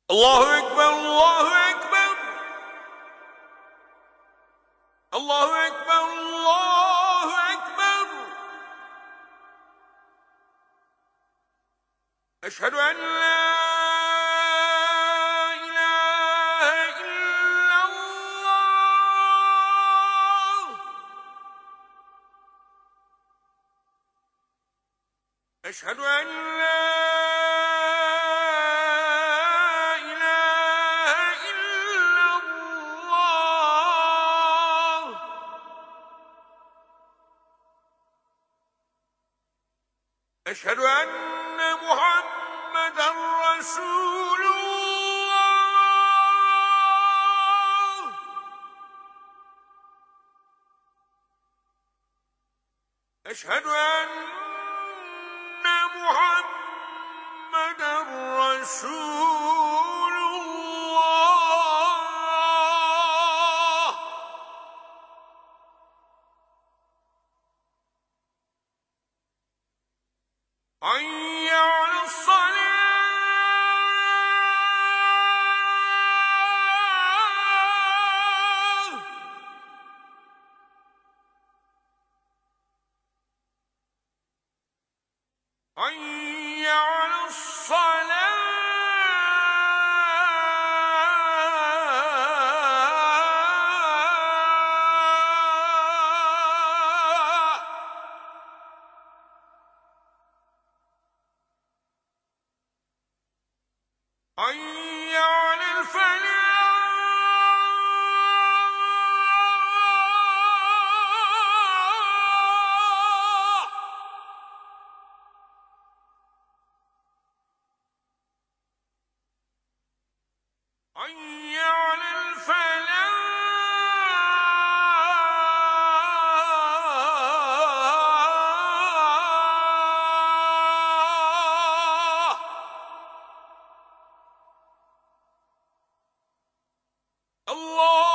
الله أكبر الله أكبر الله أكبر الله أكبر. أشهد أن لا إله إلا الله. أشهد أن لا إله إلا الله. أشهد أن محمدًا رسول الله. أشهد أن محمدًا رسول الله. حي على الصلاة. حي على الصلاة. حي على الفلاح. حي على الفلاح. الله